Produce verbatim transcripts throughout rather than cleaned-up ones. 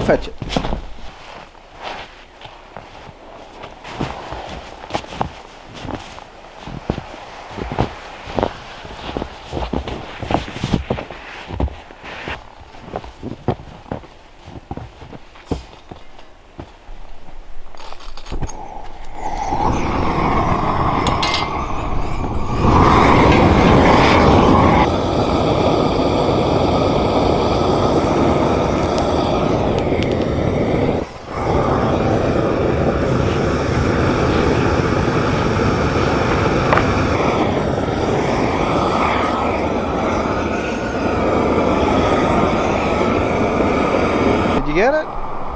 fetch it. You get it?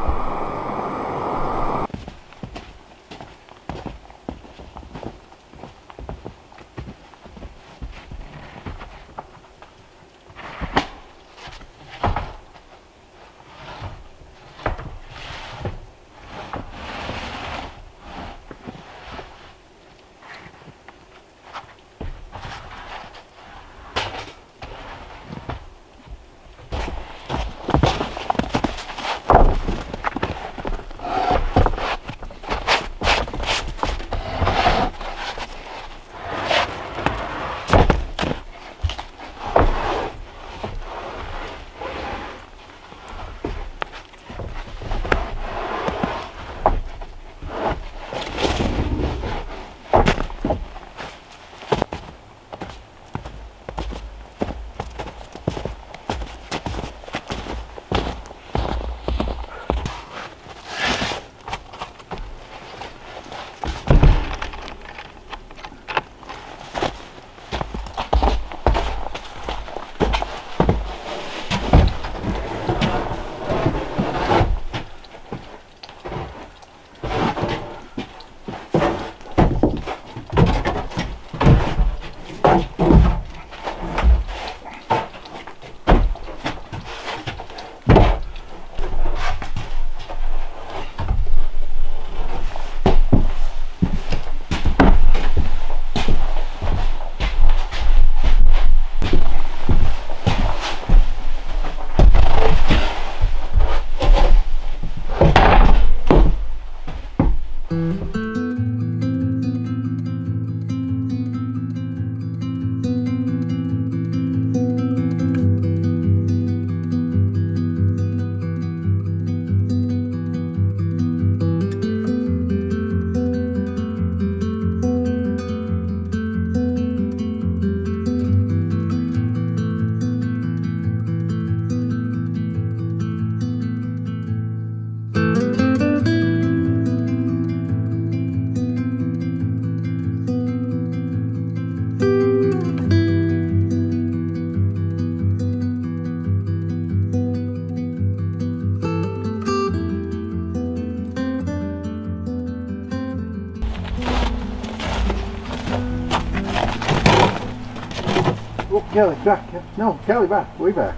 Oh, Kelly, back. No, Kelly, back. Way back.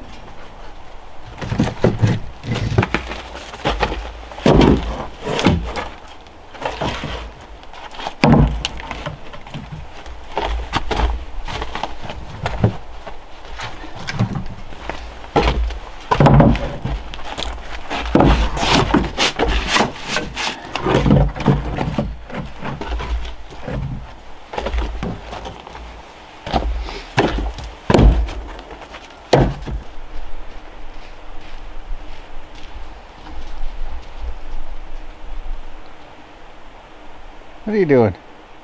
What are you doing?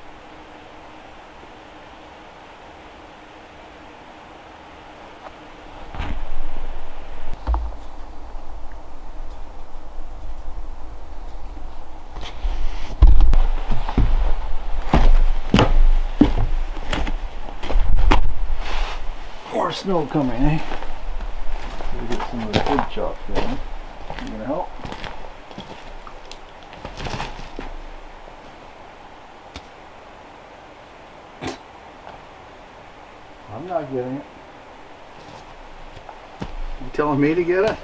More snow coming, eh? Gotta get some of the wood chops going. You gonna help? I'm not getting it. You telling me to get it?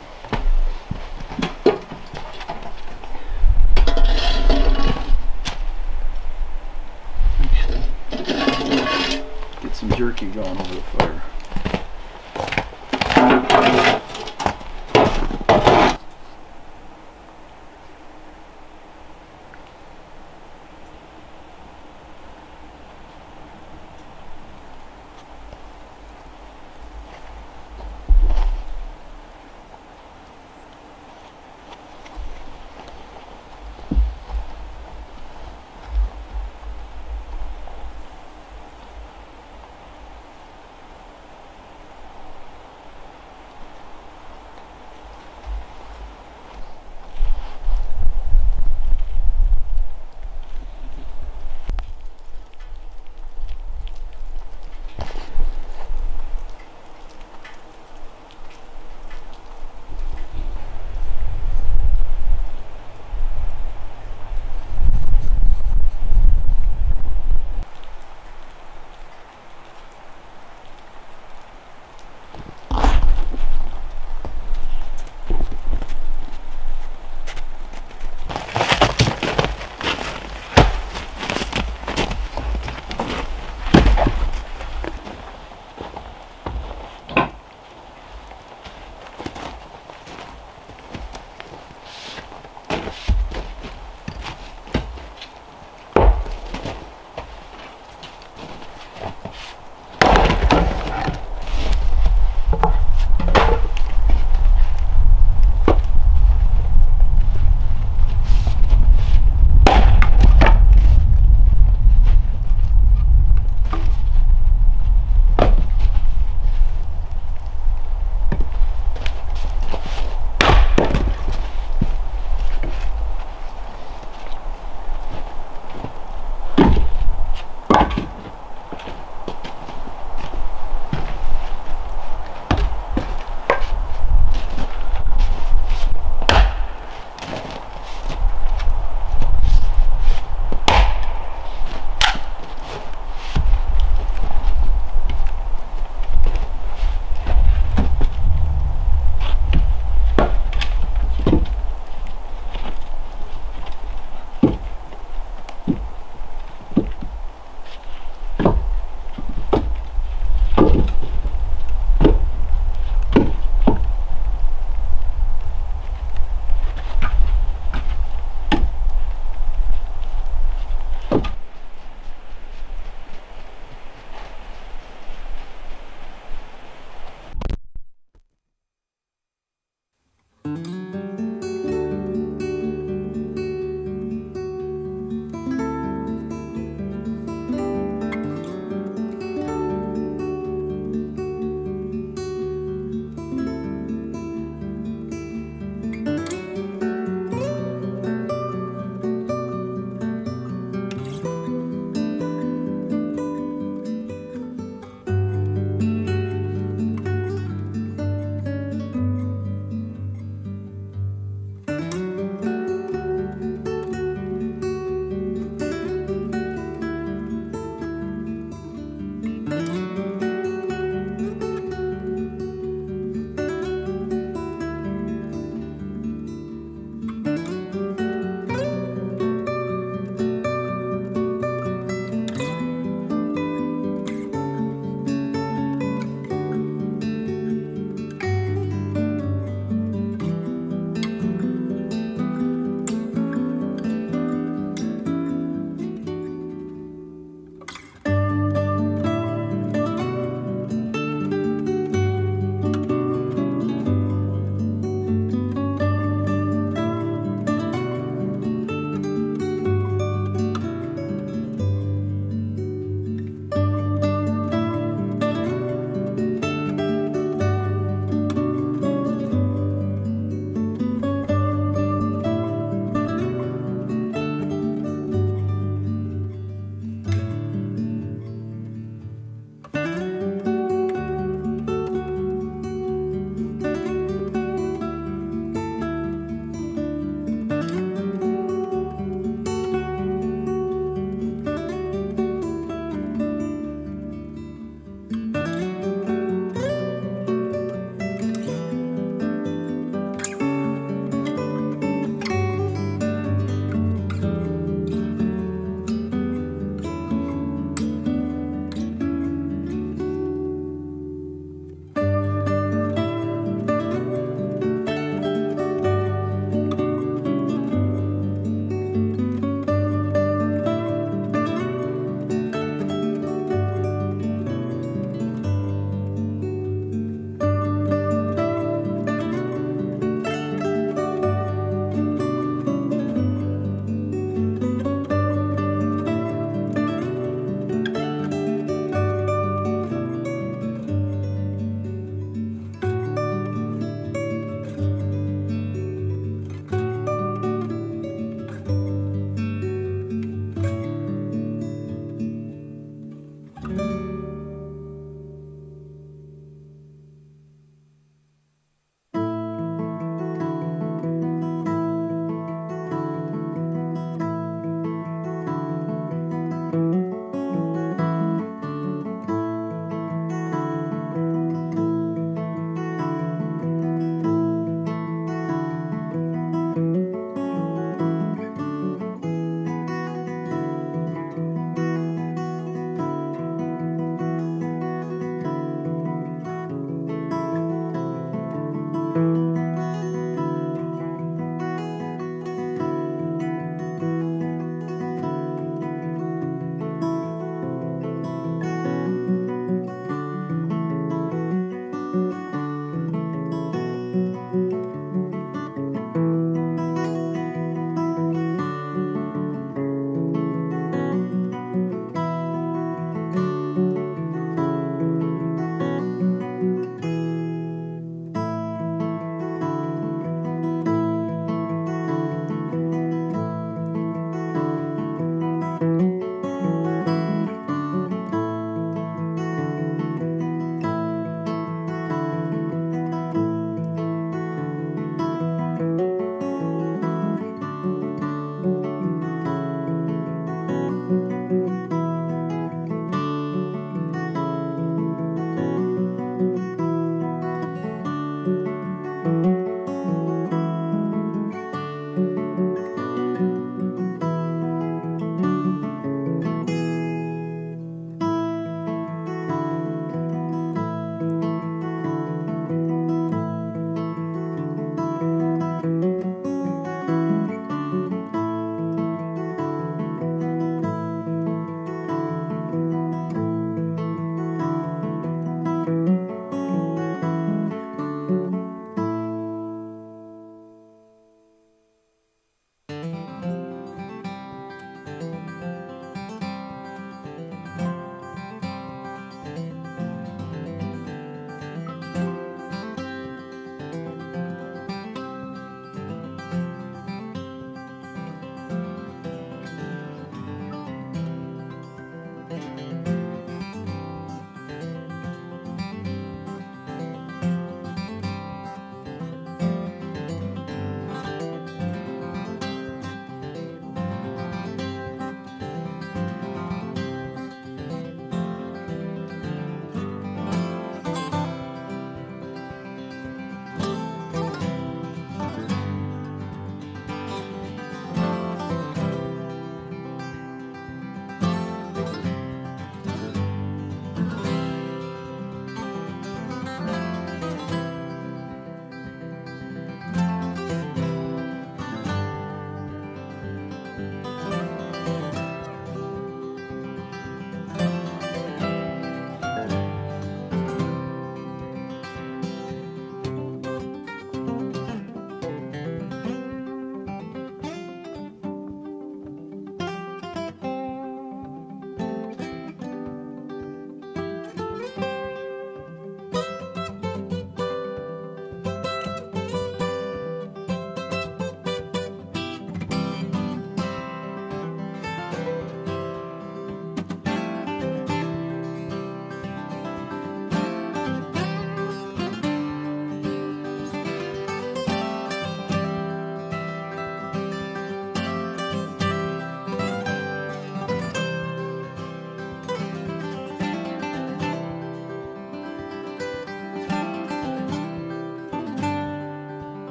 Get some jerky going over the fire.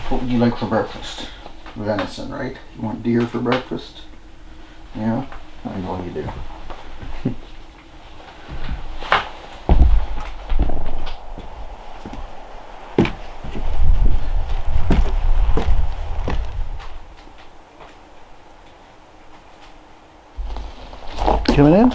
What would you like for breakfast? Venison, right? You want deer for breakfast? Yeah, I know you do. Coming in?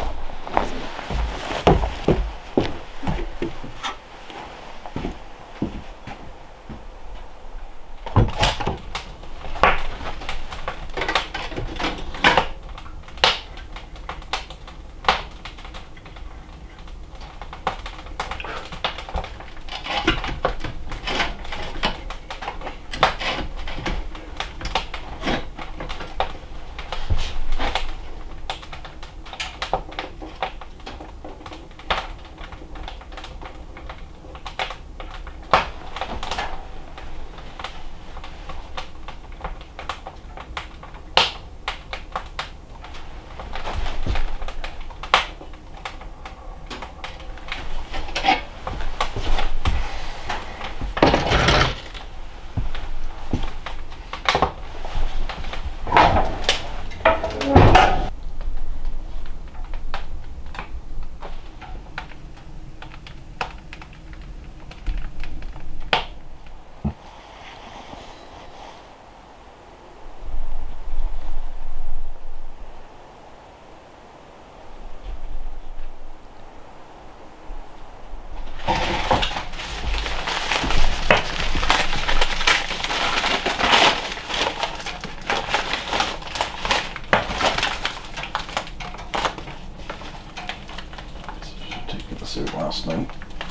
Last night.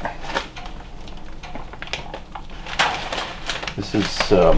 This is um,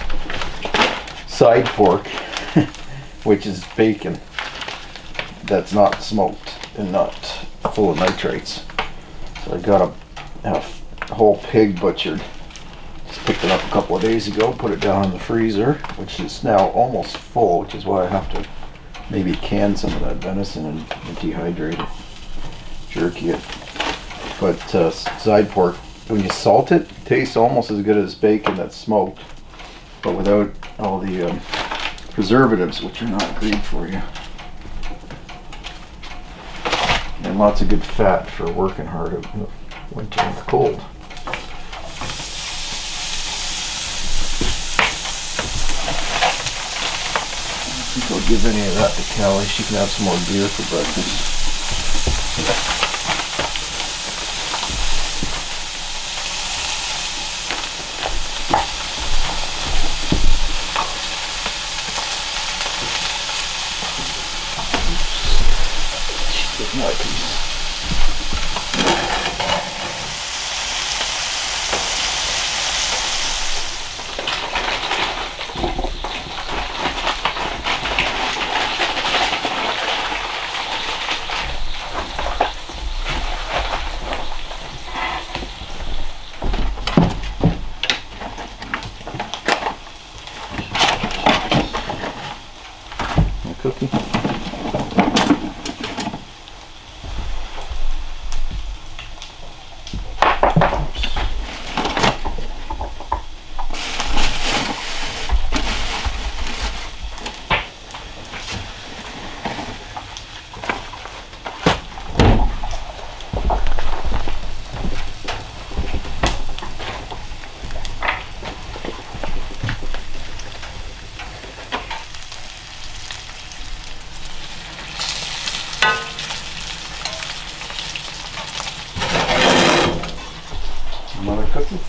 side pork, which is bacon that's not smoked and not full of nitrates. So I got a, a whole pig butchered. Just picked it up a couple of days ago, put it down in the freezer, which is now almost full, which is why I have to maybe can some of that venison and dehydrate it, jerky it. But uh, side pork, when you salt it, it tastes almost as good as bacon that's smoked, but without all the um, preservatives, which are not great for you. And lots of good fat for working hard in the winter and the cold. I think I'll give any of that to Callie. She can have some more beer for breakfast. Cookie. Another cookie.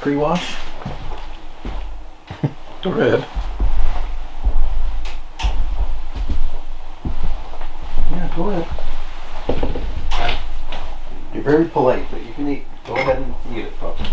pre-wash? Go ahead. Yeah, go ahead. You're very polite, but you can eat. Go ahead and eat it, pup.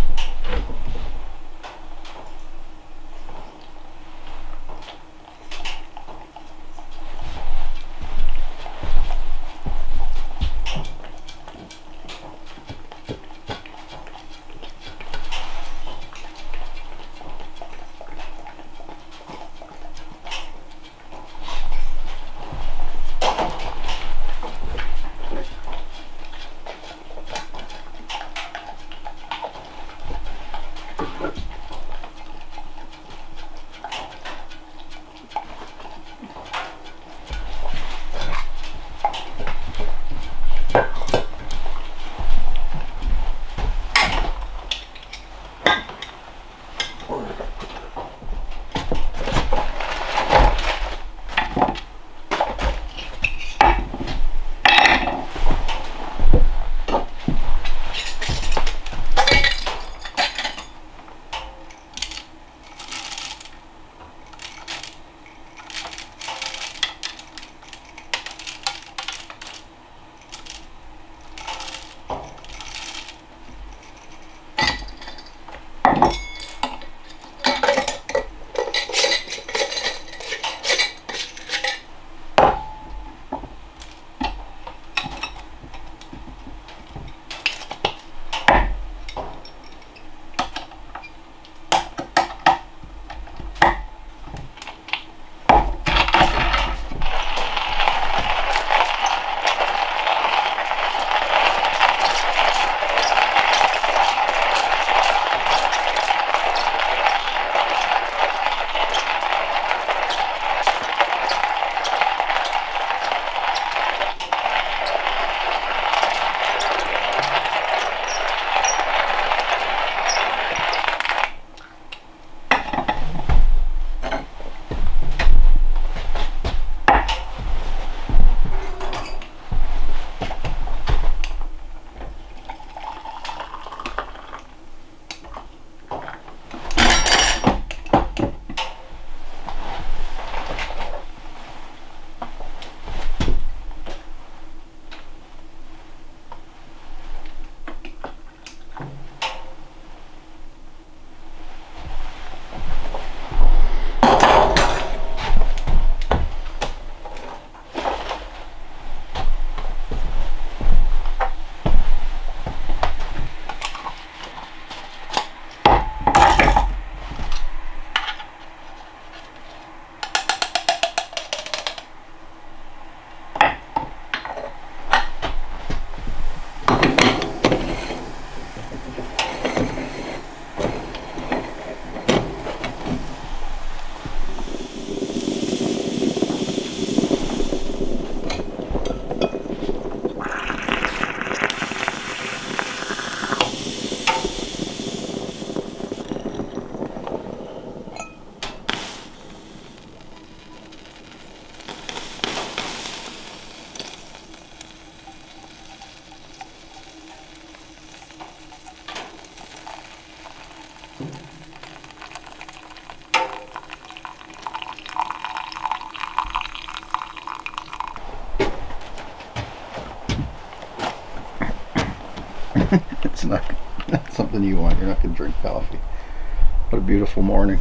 It's not, not something you want. You're not going to drink coffee. What a beautiful morning.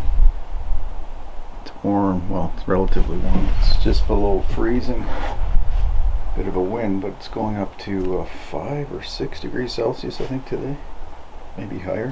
It's warm. Well, it's relatively warm. It's just below freezing. Bit of a wind, but it's going up to uh, five or six degrees Celsius, I think, today. Maybe higher.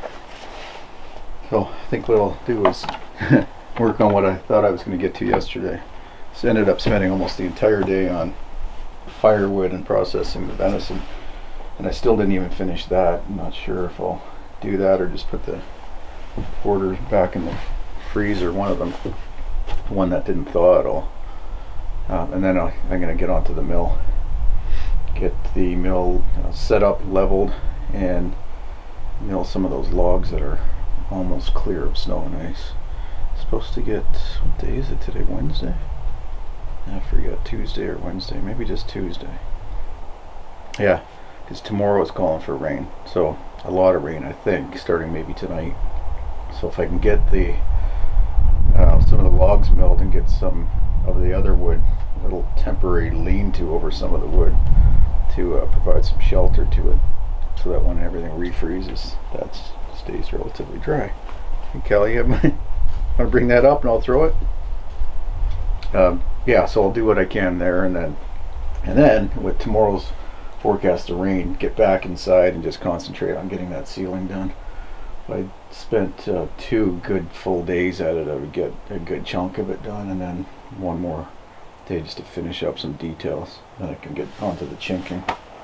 So I think what I'll do is work on what I thought I was going to get to yesterday. So ended up spending almost the entire day on firewood and processing the venison, and I still didn't even finish that. I'm not sure if I'll do that or just put the quarters back in the freezer, one of them, the one that didn't thaw at all. Um, and then I'll, I'm going to get onto the mill, get the mill uh, set up, leveled, and mill some of those logs that are almost clear of snow and ice. Supposed to get, what day is it today? Wednesday? I forgot, Tuesday or Wednesday, maybe just Tuesday. Yeah, because tomorrow is calling for rain, so a lot of rain I think, starting maybe tonight. So if I can get the uh, some of the logs milled and get some of the other wood, a little temporary lean-to over some of the wood to uh, provide some shelter to it, so that when everything refreezes, that stays relatively dry. And Kelly, you want to bring that up and I'll throw it? Um, yeah, so I'll do what I can there, and then and then with tomorrow's forecast of rain, get back inside and just concentrate on getting that ceiling done. If I spent uh, two good full days at it, I would get a good chunk of it done, and then one more day just to finish up some details. Then I can get onto the chinking.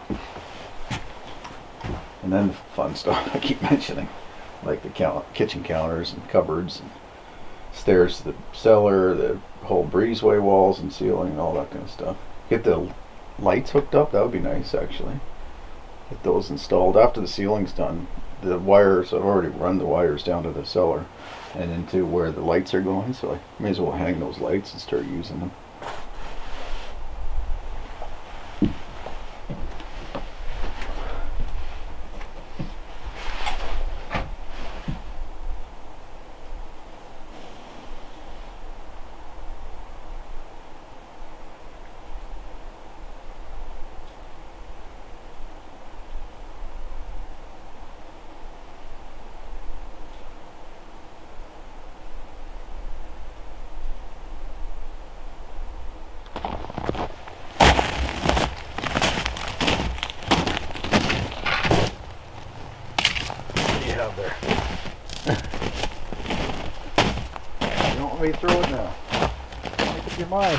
And then the fun stuff I keep mentioning, like the count kitchen counters and cupboards and stairs to the cellar, the whole breezeway walls and ceiling and all that kind of stuff. Get the lights hooked up, that would be nice actually. Get those installed after the ceiling's done. The wires, I've already run the wires down to the cellar and into where the lights are going, so I may as well hang those lights and start using them. There. You don't want me to throw it now. Make up your mind.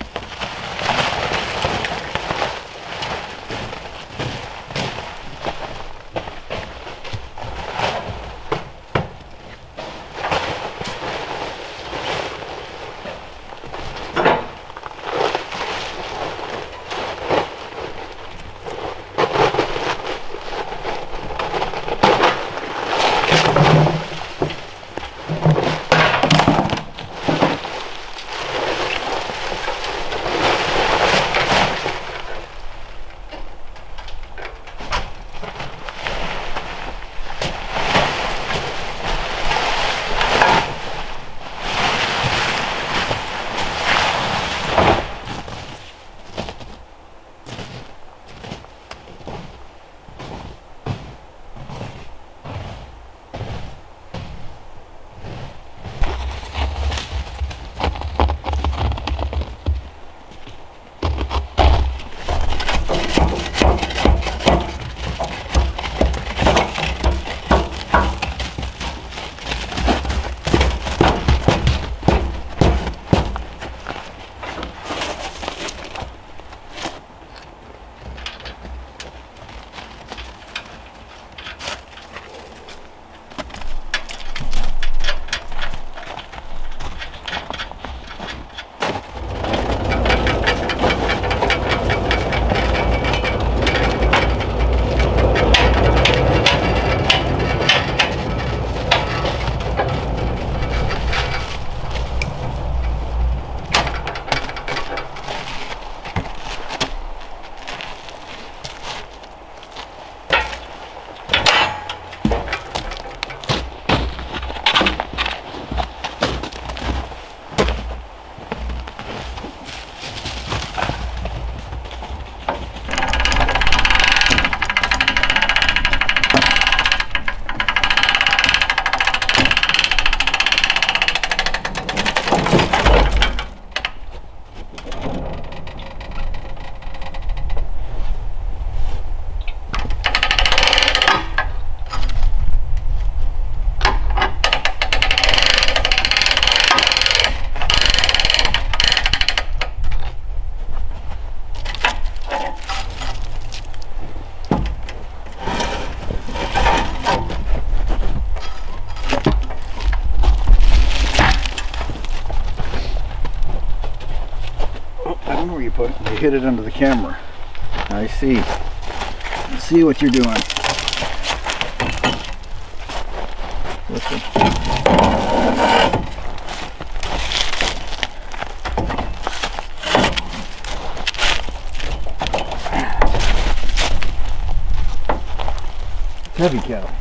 put it, you hit it under the camera. I see. I see what you're doing. Listen. Heavy cow.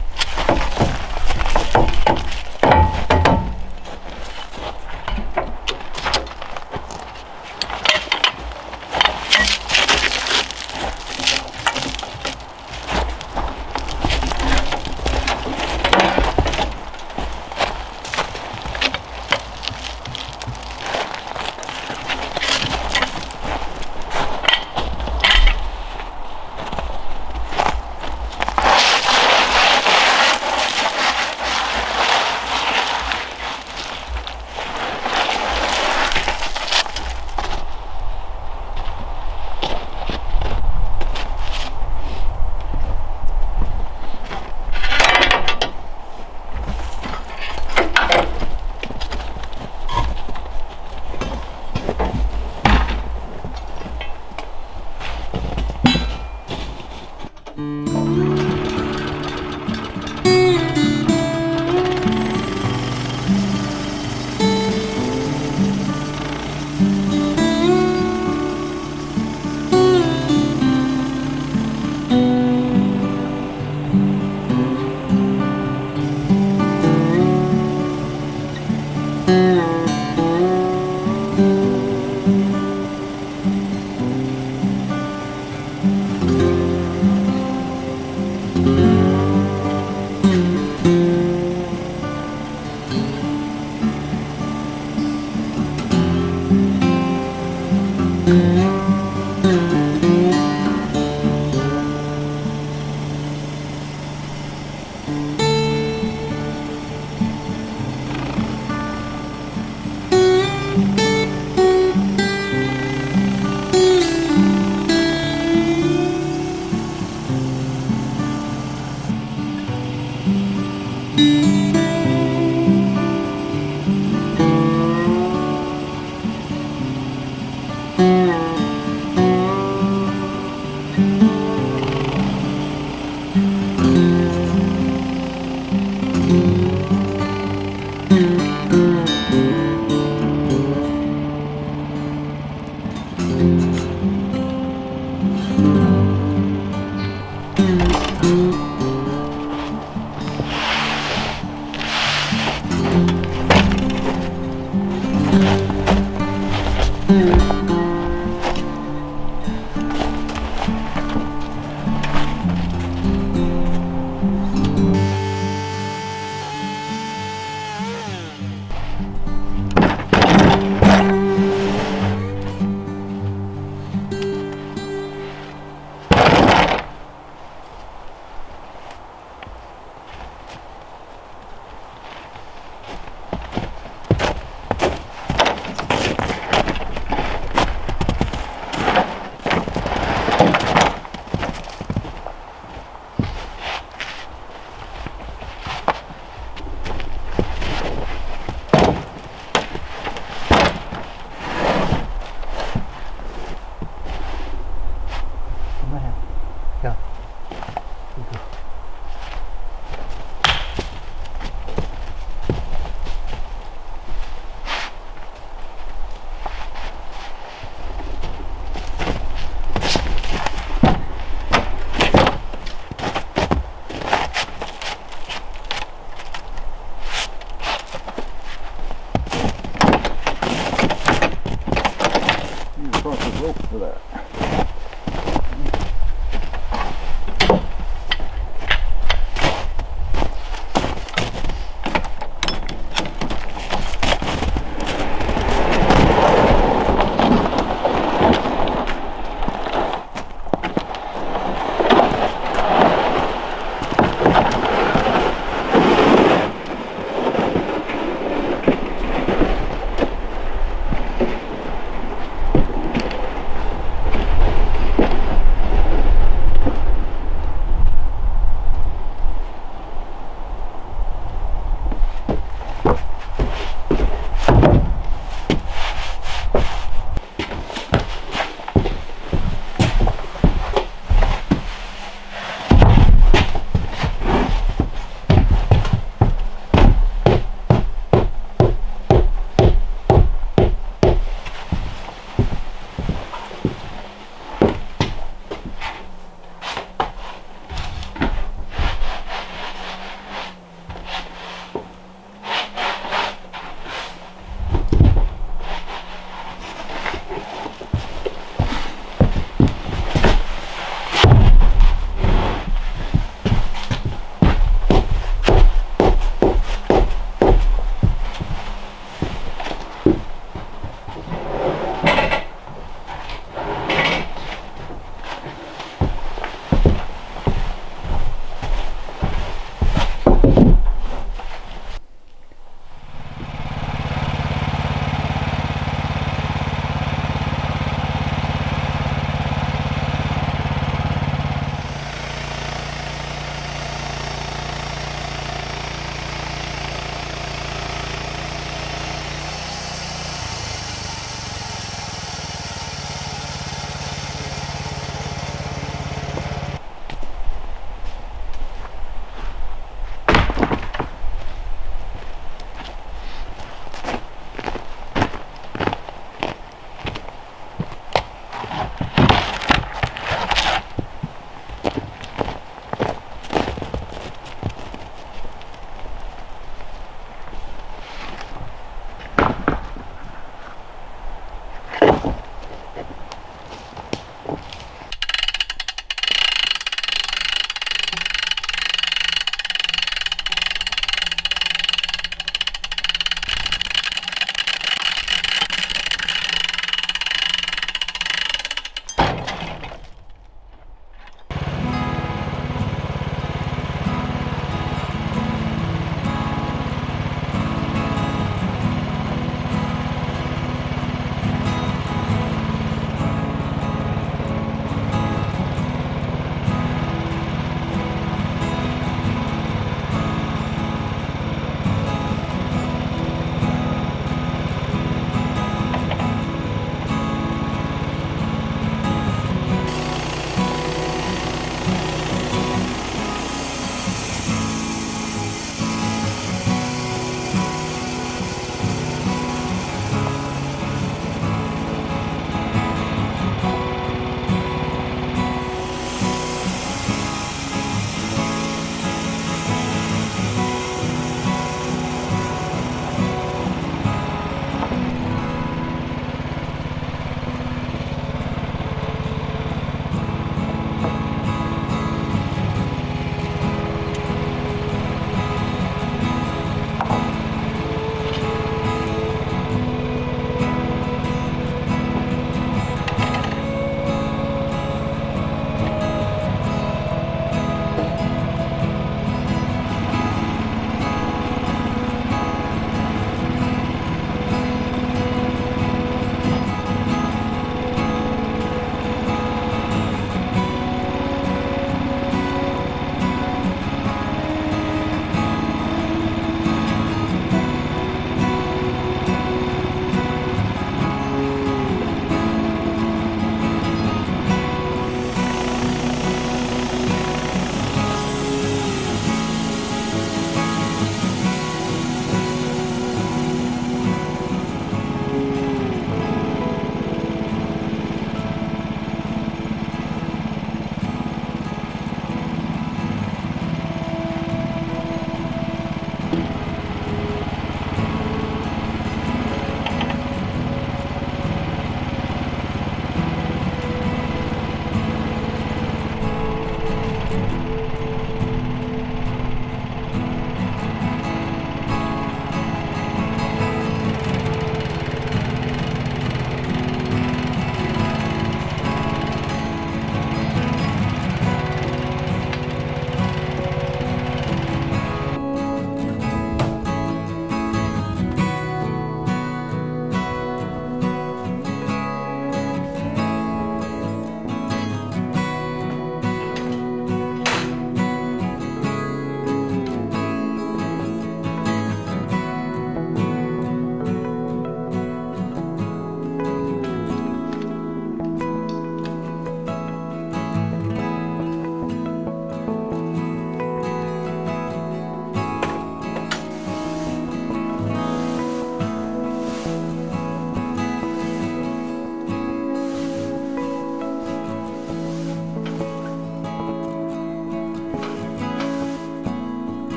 Rope for that.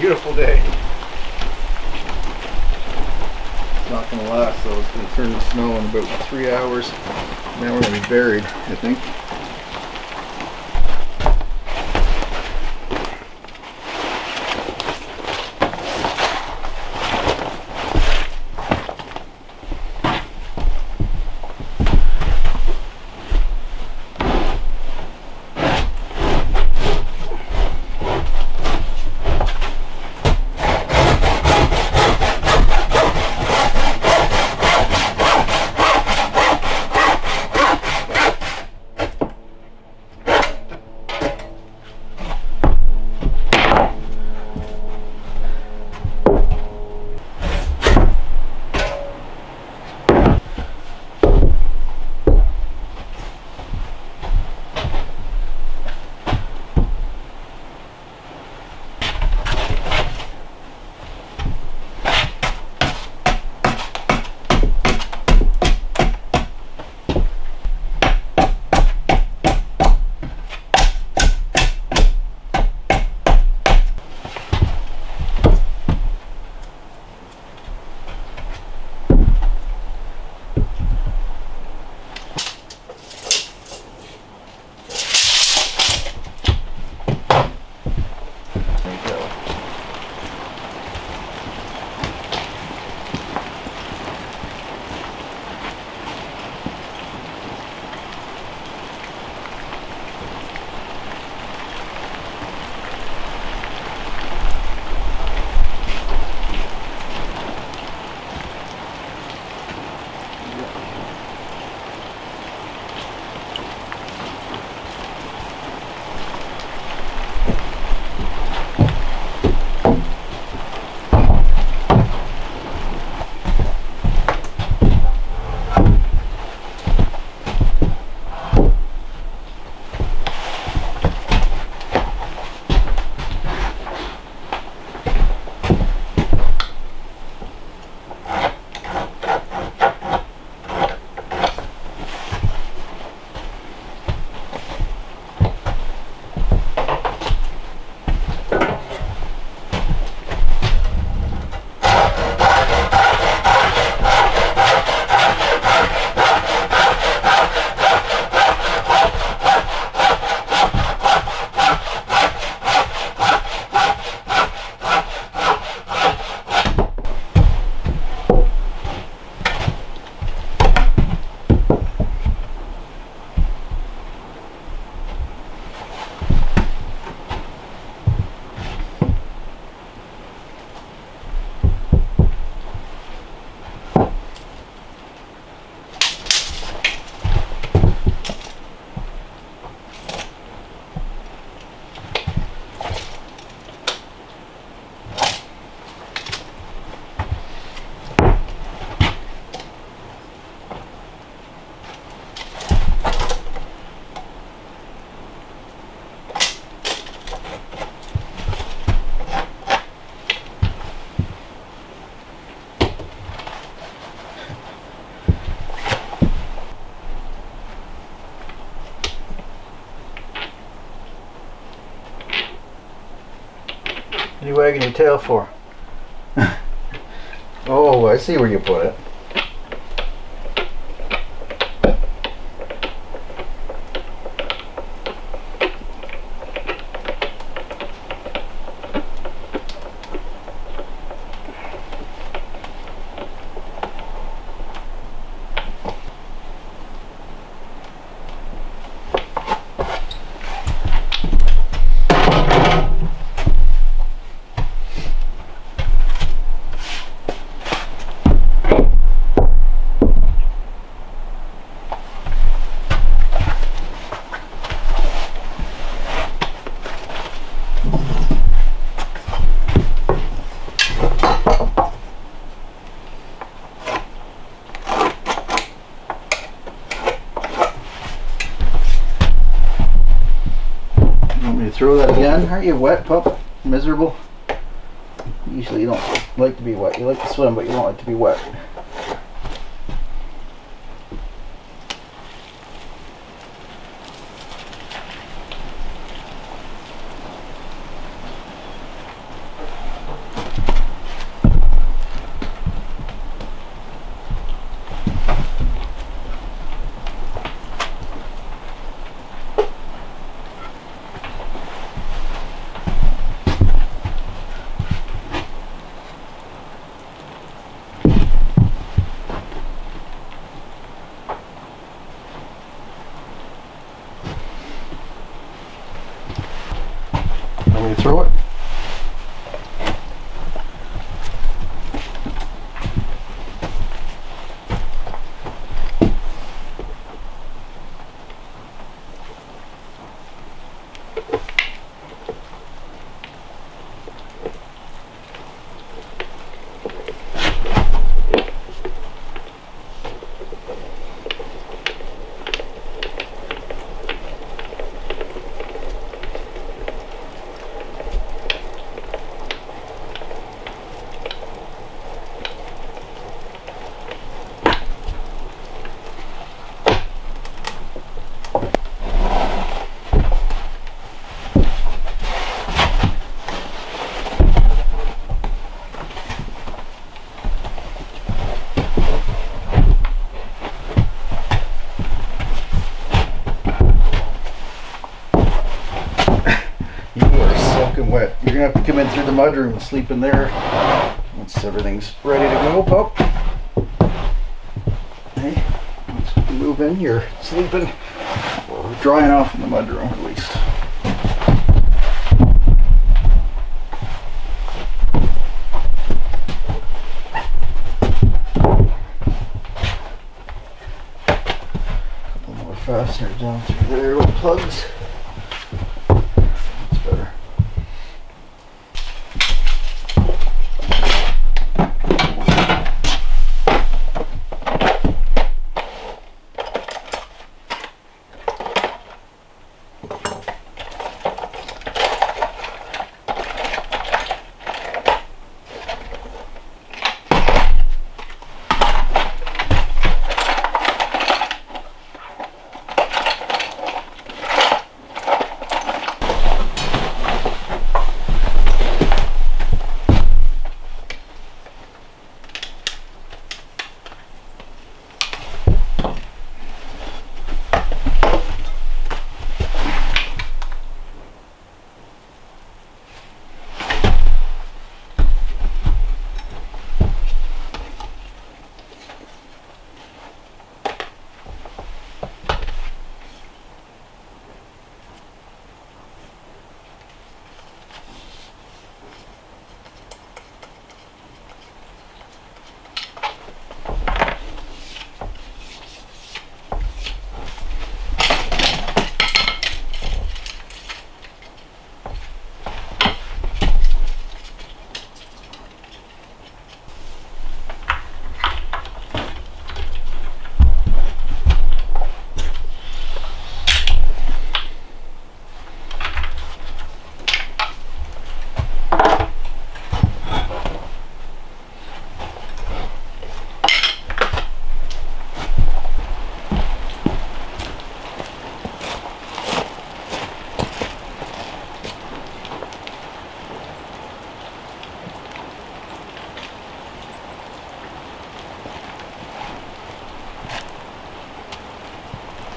beautiful day. It's not going to last though. It's going to turn to snow in about three hours. And then we're going to be buried, I think. What are you wagging your tail for? Oh, I see where you put it. Throw that again. Aren't you wet, pup? Miserable? Usually you don't like to be wet. You like to swim, but you don't like to be wet. gonna have to come in through the mudroom and sleep in there once everything's ready to go, pup. Hey, once we move in, you're sleeping or drying off in the mudroom at least. Couple more fasteners down through there, little plugs. That's better.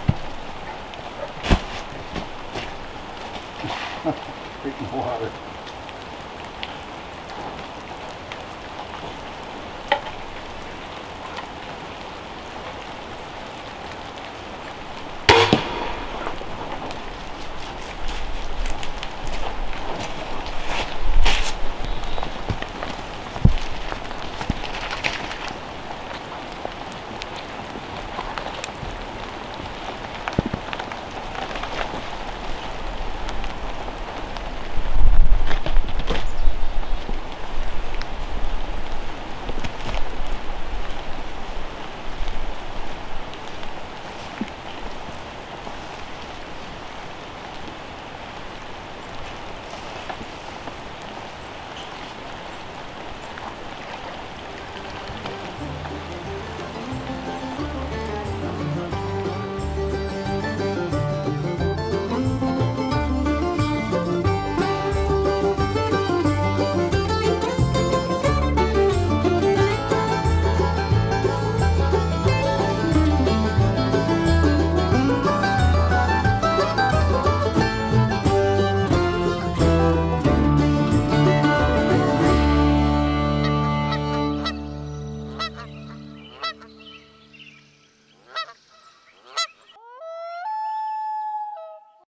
Drinking water.